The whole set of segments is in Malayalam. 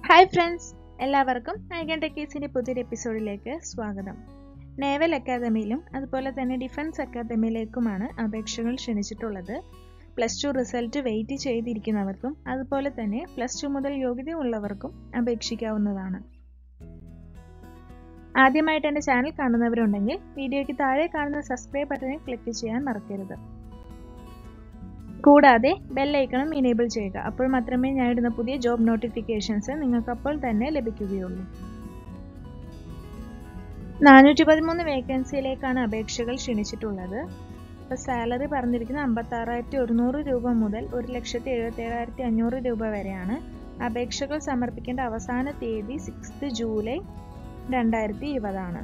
ഹായ് ഫ്രണ്ട്സ്, എല്ലാവർക്കും ഐഗൻ ടെക്കീസിൻ്റെ പുതിയൊരു എപ്പിസോഡിലേക്ക് സ്വാഗതം. നേവൽ അക്കാദമിയിലും അതുപോലെ തന്നെ ഡിഫൻസ് അക്കാദമിയിലേക്കുമാണ് അപേക്ഷകൾ ക്ഷണിച്ചിട്ടുള്ളത്. +2 റിസൾട്ട് വെയിറ്റ് ചെയ്തിരിക്കുന്നവർക്കും അതുപോലെ തന്നെ +2 മുതൽ യോഗ്യതയുള്ളവർക്കും അപേക്ഷിക്കാവുന്നതാണ്. ആദ്യമായിട്ട് എൻ്റെ ചാനൽ കാണുന്നവരുണ്ടെങ്കിൽ വീഡിയോയ്ക്ക് താഴെ കാണുന്ന സബ്സ്ക്രൈബ് ബട്ടണിൽ ക്ലിക്ക് ചെയ്യാൻ മറക്കരുത്. കൂടാതെ ബെൽ ഐക്കണും ഇനേബിൾ ചെയ്യുക. അപ്പോൾ മാത്രമേ ഞാൻ ഇടുന്ന പുതിയ ജോബ് നോട്ടിഫിക്കേഷൻസ് നിങ്ങൾക്ക് അപ്പോൾ തന്നെ ലഭിക്കുകയുള്ളൂ. 413 വേക്കൻസിയിലേക്കാണ് അപേക്ഷകൾ ക്ഷണിച്ചിട്ടുള്ളത്. ഇപ്പോൾ സാലറി പറഞ്ഞിരിക്കുന്നത് 56,100 രൂപ മുതൽ 1,77,500 രൂപ വരെയാണ്. അപേക്ഷകൾ സമർപ്പിക്കേണ്ട അവസാന തീയതി 6 ജൂലൈ 2020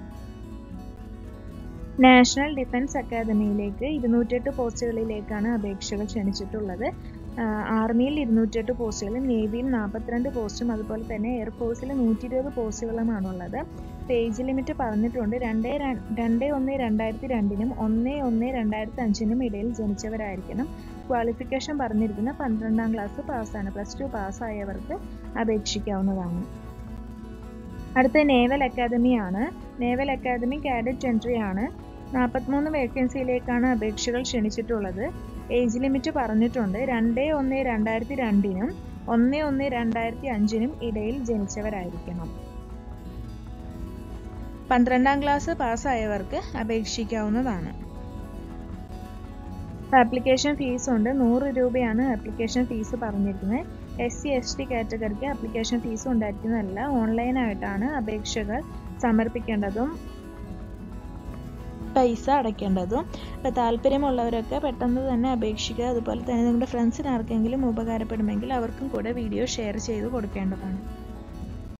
നാഷണൽ ഡിഫൻസ് അക്കാദമിയിലേക്ക് 208 പോസ്റ്റുകളിലേക്കാണ് അപേക്ഷകൾ ക്ഷണിച്ചിട്ടുള്ളത്. ആർമിയിൽ 208 പോസ്റ്റുകളും നേവിയിൽ 42 പോസ്റ്റും അതുപോലെ തന്നെ എയർഫോഴ്സിൽ 120 പോസ്റ്റുകളുമാണുള്ളത്. ഏജ് ലിമിറ്റ് പറഞ്ഞിട്ടുണ്ട് 2/1/2002 1/1/2005 ഇടയിൽ ജനിച്ചവരായിരിക്കണം. ക്വാളിഫിക്കേഷൻ പറഞ്ഞിരിക്കുന്ന 12ാം ക്ലാസ് പാസ്സാണ്. +2 പാസ്സായവർക്ക് അപേക്ഷിക്കാവുന്നതാണ്. അടുത്ത നേവൽ അക്കാദമിയാണ്. നേവൽ അക്കാദമി കാഡറ്റ് എൻട്രി ആണ്. 43 വേക്കൻസിയിലേക്കാണ് അപേക്ഷകൾ ക്ഷണിച്ചിട്ടുള്ളത്. ഏജ് ലിമിറ്റ് പറഞ്ഞിട്ടുണ്ട് 2/1/2002 1/1/2005 ഇടയിൽ ജനിച്ചവരായിരിക്കണം. 12ാം ക്ലാസ് പാസ്സായവർക്ക് അപേക്ഷിക്കാവുന്നതാണ്. ആപ്ലിക്കേഷൻ ഫീസ് ഉണ്ട്. 100 രൂപയാണ് ആപ്ലിക്കേഷൻ ഫീസ് പറഞ്ഞിരിക്കുന്നത്. SC/ST കാറ്റഗറിക്ക് application fees ഉണ്ടായിരിക്കുന്നതല്ല. ഓൺലൈനായിട്ടാണ് അപേക്ഷകൾ സമർപ്പിക്കേണ്ടതും പൈസ അടയ്ക്കേണ്ടതും. അപ്പോൾ താല്പര്യമുള്ളവരൊക്കെ പെട്ടെന്ന് തന്നെ അപേക്ഷിക്കുക. അതുപോലെ തന്നെ നിങ്ങളുടെ ഫ്രണ്ട്സിന് ആർക്കെങ്കിലും ഉപകാരപ്പെടുമെങ്കിൽ അവർക്കും കൂടെ വീഡിയോ ഷെയർ ചെയ്ത് കൊടുക്കേണ്ടതാണ്.